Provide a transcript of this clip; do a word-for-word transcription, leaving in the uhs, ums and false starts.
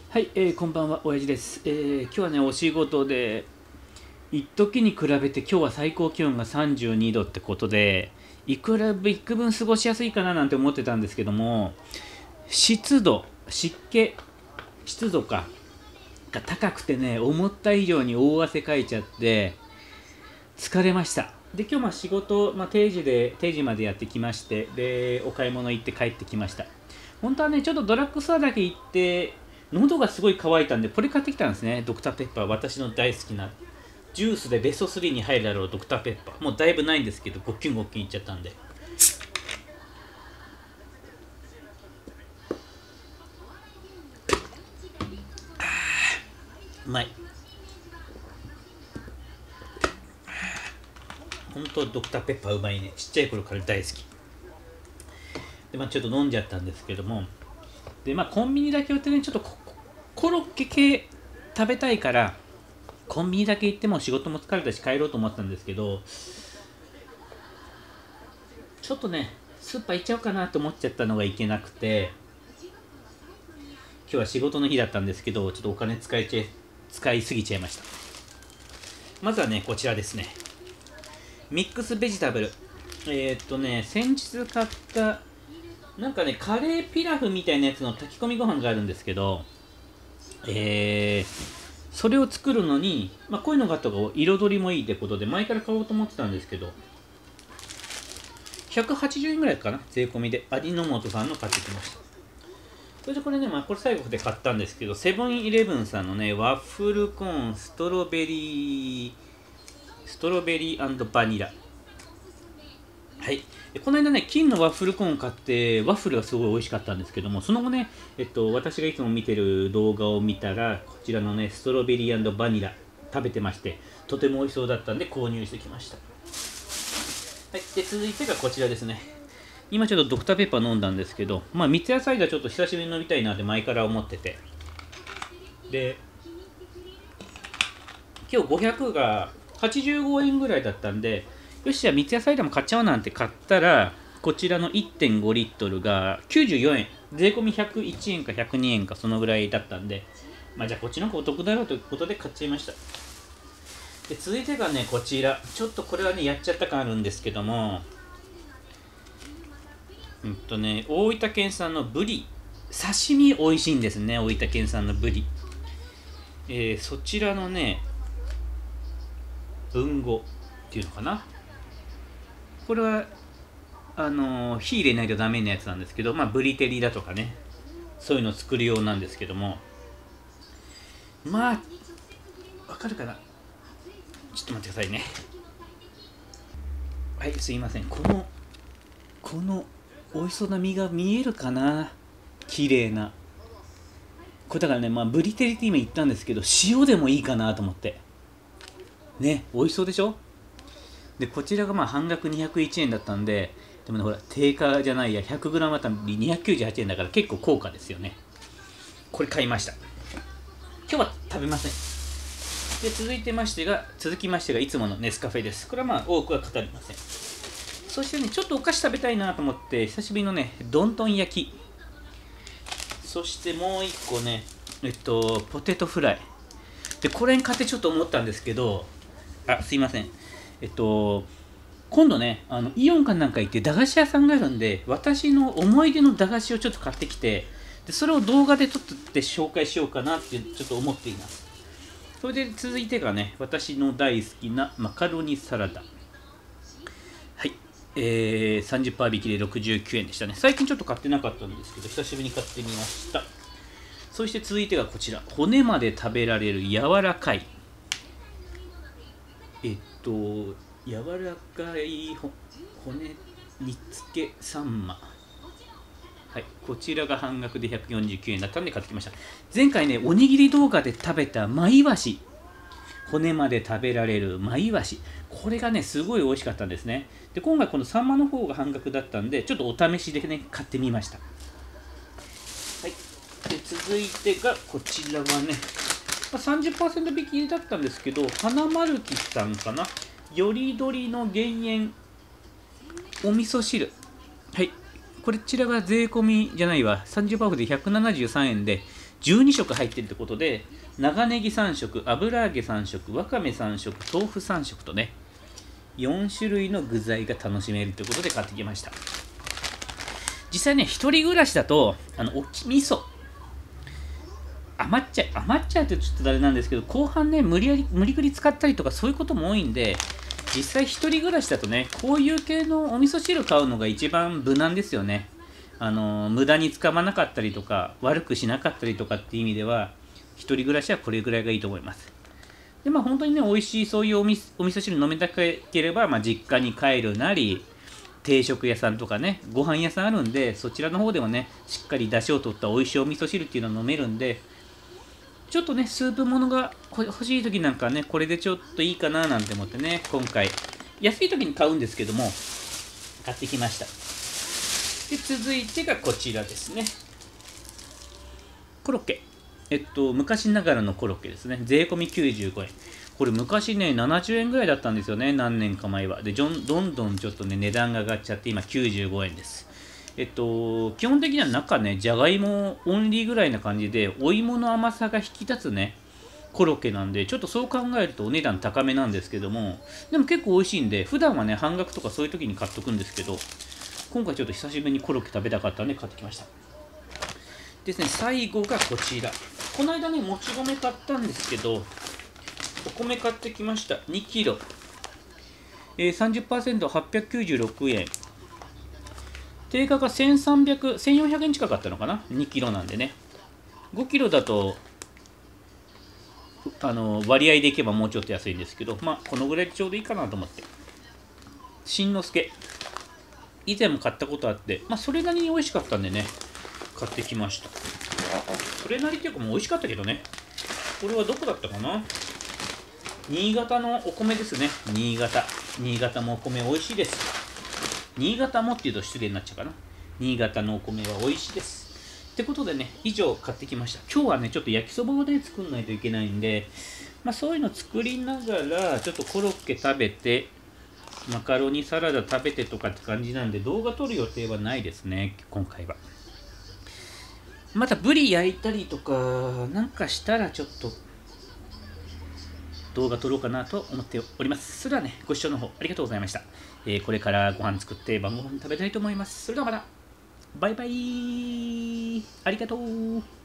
はい、えーこんばんは、親父です。えー今日はね、お仕事で、一時に比べて今日は最高気温がさんじゅうにどってことで、いくら幾分過ごしやすいかななんて思ってたんですけども、湿度、湿気、湿度か、が高くてね、思った以上に大汗かいちゃって、疲れました。で、今日まあ仕事、まあ、定時で、定時までやってきまして、で、お買い物行って帰ってきました。本当はね、ちょっとドラッグストアだけ行って、喉がすごい乾いたんで、これ買ってきたんですね。ドクターペッパー、私の大好きな。ジュースでベストスリーに入るだろうドクターペッパー。もうだいぶないんですけど、ごっきんごっきんいっちゃったんで。うまい。本当ドクターペッパーうまいね。ちっちゃい頃から大好き。で、まあちょっと飲んじゃったんですけども。で、まあコンビニだけ寄ってね、ちょっとココロッケ系食べたいから、コンビニだけ行っても仕事も疲れたし帰ろうと思ったんですけど、ちょっとね、スーパー行っちゃおうかなと思っちゃったのがいけなくて、今日は仕事の日だったんですけど、ちょっとお金使いちゃい使いすぎちゃいました。まずはね、こちらですね。ミックスベジタブル。えー、っとね、先日買った、なんかね、カレーピラフみたいなやつの炊き込みご飯があるんですけど、えー、それを作るのに、まあ、こういうのがあった方が彩りもいいってことで、前から買おうと思ってたんですけど、ひゃくはちじゅうえんぐらいかな、税込みで。味の素さんの買ってきました。それでこれね、まあ、これ最後で買ったんですけど、セブンイレブンさんのね、ワッフルコーン、ストロベリー、ストロベリーバニラ。はい。この間ね、金のワッフルコーン買って、ワッフルがすごい美味しかったんですけども、その後ね、えっと、私がいつも見てる動画を見たら、こちらのね、ストロベリーバニラ食べてまして、とても美味しそうだったんで購入してきました。はい。で、続いてがこちらですね。今ちょっとドクターペッパー飲んだんですけど、まあ、三ツ矢サイダーちょっと久しぶりに飲みたいなって前から思ってて。で、今日ごひゃくがはちじゅうごえんぐらいだったんで、よし、じゃあ三ツ矢サイダーも買っちゃおうなんて買ったら、こちらの いってんごリットルがきゅうじゅうよえん、税込みひゃくいちえんかひゃくにえんかそのぐらいだったんで、まあじゃあこっちの方がお得だろうということで買っちゃいました。で、続いてがね、こちら。ちょっとこれはね、やっちゃった感あるんですけども、うんとね、大分県産のブリ。刺身美味しいんですね、大分県産のブリ。えー、そちらのね、文語っていうのかな。これはあの火入れないとダメなやつなんですけど、まあブリ照りだとかね、そういうのを作るようなんですけども、まあわかるかな。ちょっと待ってくださいね。はい、すいません。このこの美味しそうな身が見えるかな。綺麗な。これだからね、まあブリ照りって今言ったんですけど、塩でもいいかなと思ってね。美味しそうでしょ。でこちらがまあ半額にひゃくいちえんだったんで、でもね、ほら定価じゃないや、 ひゃくグラム あたりにひゃくきゅうじゅうはちえんだから結構高価ですよね。これ買いました。今日は食べません。で続いてましてが続きましてがいつものネスカフェです。これはまあ多くは語りません。そしてね、ちょっとお菓子食べたいなと思って久しぶりのねどんとん焼き、そしてもう一個ね、えっとポテトフライで、これに買ってちょっと思ったんですけど、あ、すいません。えっと今度ね、あのイオンかなんか行って駄菓子屋さんがあるんで、私の思い出の駄菓子をちょっと買ってきて、でそれを動画で撮って紹介しようかなってちょっと思っています。それで続いてがね、私の大好きなマカロニサラダ。はい、えー、さんじゅっパーセント引きでろくじゅうきゅうえんでしたね。最近ちょっと買ってなかったんですけど、久しぶりに買ってみました。そして続いてがこちら、骨まで食べられる柔らかい、えっと柔らかいほ骨煮付けサンマ。はい、こちらが半額でひゃくよんじゅうきゅうえんだったんで買ってきました。前回ね、おにぎり動画で食べたマイワシ、骨まで食べられるマイワシ、これがね、すごい美味しかったんですね。で、今回このサンマの方が半額だったんで、ちょっとお試しでね、買ってみました。はい。で、続いてがこちらはね、まあ、さんじゅっパーセント引きだったんですけど、花丸木さんかな、よりどりの減塩お味噌汁。はい。こちらが税込みじゃないわ、さんじゅっパーセントオフでひゃくななじゅうさんえんで、 じゅうにしょく入ってるってことで、長ネギさんしょく、油揚げさんしょく、わかめさんしょく、豆腐さんしょくとね、よんしゅるいの具材が楽しめるということで買ってきました。実際ね、一人暮らしだと、あの、おき味噌、余っちゃう、余っちゃうってちょっとあれなんですけど、後半ね、無理やり、無理くり使ったりとかそういうことも多いんで、実際一人暮らしだとね、こういう系のお味噌汁買うのが一番無難ですよね。あの、無駄に使わなかったりとか、悪くしなかったりとかっていう意味では、一人暮らしはこれぐらいがいいと思います。で、まあ本当にね、美味しいそういうおみお味噌汁飲みたければ、まあ実家に帰るなり、定食屋さんとかね、ご飯屋さんあるんで、そちらの方でもね、しっかり出汁を取った美味しいお味噌汁っていうのを飲めるんで、ちょっとね、スープものが欲しい時なんかね、これでちょっといいかななんて思ってね、今回、安い時に買うんですけども、買ってきました。で、続いてがこちらですね。コロッケ。えっと、昔ながらのコロッケですね。税込みきゅうじゅうごえん。これ昔ね、ななじゅうえんぐらいだったんですよね、何年か前は。で、どんどんちょっとね、値段が上がっちゃって、今きゅうじゅうごえんです。えっと、基本的には中ね、じゃがいもオンリーぐらいな感じで、お芋の甘さが引き立つね、コロッケなんで、ちょっとそう考えるとお値段高めなんですけども、でも結構美味しいんで、普段はね、半額とかそういう時に買っとくんですけど、今回ちょっと久しぶりにコロッケ食べたかったんで買ってきました。ですね、最後がこちら。この間ね、もち米買ったんですけど、お米買ってきました。にキロ。えー、さんじゅっパーセントはっぴゃくきゅうじゅうろくえん。定価がせんさんびゃく、せんよんひゃくえん近かったのかな ?にキロなんでね。ごキロだと、あの割合でいけばもうちょっと安いんですけど、まあ、このぐらいでちょうどいいかなと思って。しんのすけ。以前も買ったことあって、まあ、それなりに美味しかったんでね、買ってきました。それなりっていうかもう美味しかったけどね。これはどこだったかな？新潟のお米ですね。新潟。新潟もお米美味しいです。新潟もっていうと失礼になっちゃうかな。新潟のお米は美味しいです。ってことでね、以上買ってきました。今日はね、ちょっと焼きそばをね、作んないといけないんで、まあそういうの作りながら、ちょっとコロッケ食べて、マカロニサラダ食べてとかって感じなんで、動画撮る予定はないですね、今回は。またブリ焼いたりとか、なんかしたらちょっと、動画撮ろうかなと思っております。それではね、ご視聴の方ありがとうございました。えー、これからご飯作って晩ご飯食べたいと思います。それではまた。バイバイ。ありがとう。